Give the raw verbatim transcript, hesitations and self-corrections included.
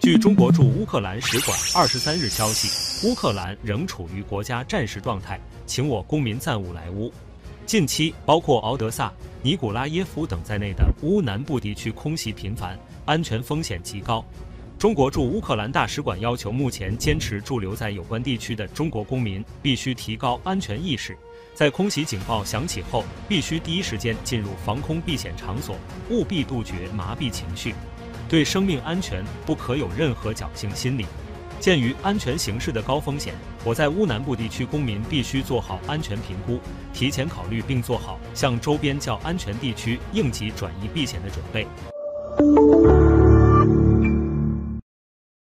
据中国驻乌克兰使馆二十三日消息，乌克兰仍处于国家战时状态，请我公民暂勿来乌。近期，包括敖德萨、尼古拉耶夫等在内的乌南部地区空袭频繁，安全风险极高。中国驻乌克兰大使馆要求目前坚持驻留在有关地区的中国公民必须提高安全意识，在空袭警报响起后，必须第一时间进入防空避险场所，务必杜绝麻痹情绪。对生命安全不可有任何侥幸心理。鉴于安全形势的高风险，我在乌南部地区公民必须做好安全评估，提前考虑并做好向周边较安全地区应急转移避险的准备。